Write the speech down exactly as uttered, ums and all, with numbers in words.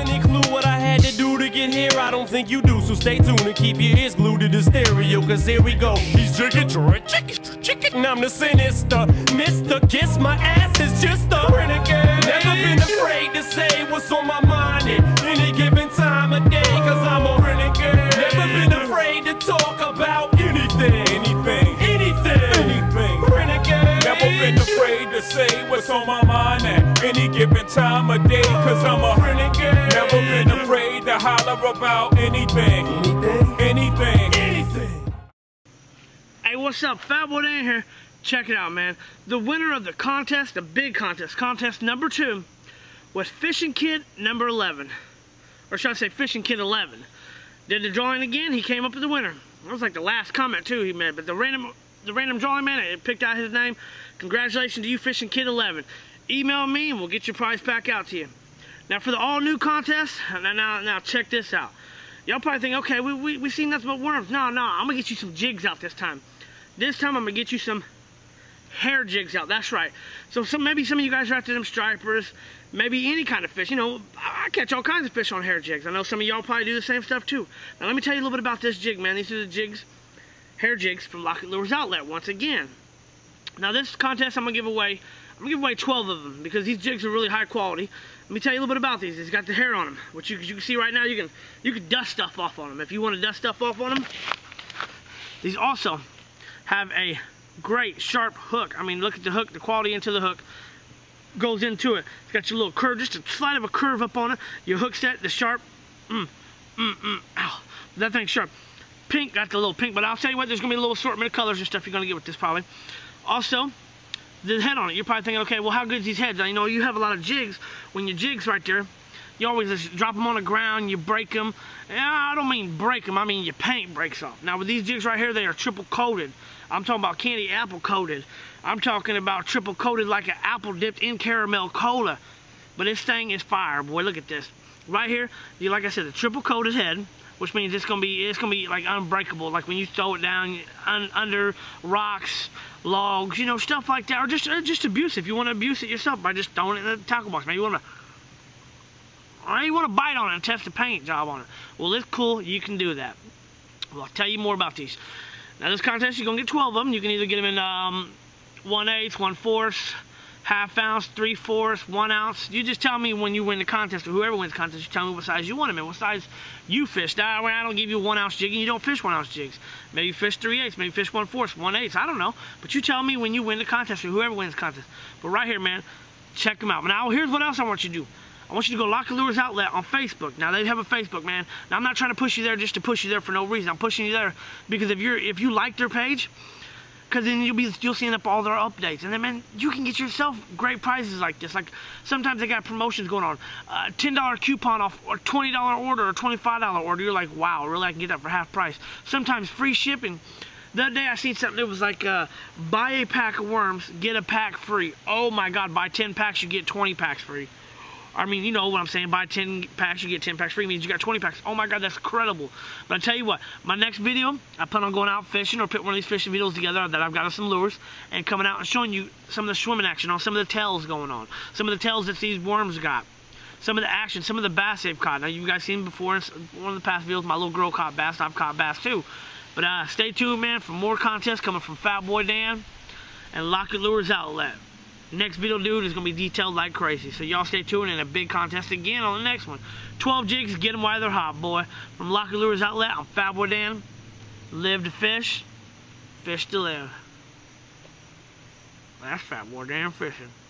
any clue what I had to do to get here? I don't think you do, so stay tuned and keep your ears glued to the stereo, cause here we go. He's chicken, chicken, chicken, and I'm the sinister Mister Kiss my ass is just a renegade. Never been afraid to say what's on my mind at any given time of day, cause I'm a renegade. Never been afraid to talk about anything, anything, anything, anything. Renegade. Never been afraid to say what's on my mind at any given time of day, cause I'm a renegade. Never been afraid to holler about anything, anything, anything, anything. Hey, what's up? FatBoy Dan here. Check it out, man. The winner of the contest, the big contest, contest number two, was Fishing Kid number eleven. Or should I say Fishing Kid eleven. Did the drawing again, he came up with the winner. That was like the last comment too he made, but the random the random drawing, man, it picked out his name. Congratulations to you, Fishing Kid eleven. Email me and we'll get your prize back out to you. Now for the all new contest, now now, now check this out. Y'all probably think, okay, we, we, we seen nothing but worms. No, no, I'm gonna get you some jigs out this time. This time I'm gonna get you some hair jigs out. That's right. So some maybe some of you guys are after them stripers, maybe any kind of fish. You know, I catch all kinds of fish on hair jigs. I know some of y'all probably do the same stuff too. Now let me tell you a little bit about this jig, man. These are the jigs, hair jigs from Lockett Lures Outlet once again. Now this contest I'm gonna give away. I'm gonna give away twelve of them because these jigs are really high quality. Let me tell you a little bit about these. It's got the hair on them, which you, you can see right now. You can you can dust stuff off on them if you want to dust stuff off on them. These also have a great sharp hook. I mean, look at the hook, the quality into the hook goes into it. It's got your little curve, just a slight of a curve up on it. Your hook set, the sharp, mm, mm, mm, ow, that thing's sharp. Pink, got the little pink, but I'll tell you what, there's gonna be a little assortment of colors and stuff you're gonna get with this probably. Also, the head on it, you're probably thinking, okay, well, how good is these heads? Now, you know, you have a lot of jigs. When your jigs right there, you always just drop them on the ground, you break them. And I don't mean break them, I mean your paint breaks off. Now, with these jigs right here, they are triple coated. I'm talking about candy apple coated. I'm talking about triple coated like an apple dipped in caramel cola. But this thing is fire, boy. Look at this. Right here, you like I said, the triple coated head, which means it's gonna be it's gonna be like unbreakable. Like when you throw it down un, under rocks, logs, you know, stuff like that, or just or just abuse it. If you want to abuse it yourself by just throwing it in the tackle box, maybe you want to. Or you want to bite on it and test the paint job on it. Well, it's cool. You can do that. Well, I'll tell you more about these. Now, this contest, you're going to get twelve of them. You can either get them in um, one eighth, one fourth, half ounce, three fourths, one ounce. You just tell me when you win the contest, or whoever wins the contest, you tell me what size you want them in, what size you fish. That way, I don't give you a one ounce jig and you don't fish one ounce jigs. Maybe you fish three eighths, maybe you fish one fourth, one eighth. I don't know. But you tell me when you win the contest, or whoever wins the contest. But right here, man, check them out. Now, here's what else I want you to do. I want you to go Lockett Lures Outlet on Facebook. Now they have a Facebook, man. Now I'm not trying to push you there just to push you there for no reason. I'm pushing you there because if you're if you like their page, because then you'll be you'll see up all their updates, and then man, you can get yourself great prizes like this. Like sometimes they got promotions going on, uh, ten dollar coupon off, or twenty dollar order, or twenty-five dollar order. You're like, wow, really? I can get that for half price. Sometimes free shipping. The other day I seen something that was like, uh, buy a pack of worms, get a pack free. Oh my God, buy ten packs, you get twenty packs free. I mean, you know what I'm saying. Buy ten packs, you get ten packs free. Means you got twenty packs. Oh my God, that's incredible. But I tell you what, my next video, I plan on going out fishing or put one of these fishing videos together that I've got on some lures and coming out and showing you some of the swimming action on some of the tails going on. Some of the tails that these worms got. Some of the action, some of the bass they've caught. Now, you guys seen before in one of the past videos, my little girl caught bass. I've caught bass too. But uh, stay tuned, man, for more contests coming from FatBoy Dan and Lockett Lures Outlet. Next video, dude, is going to be detailed like crazy. So y'all stay tuned in a big contest again on the next one. twelve jigs, get them while they're hot, boy. From Lockett Lures Outlet, I'm FatBoy Dan. Live to fish, fish to live. That's FatBoy Dan fishing.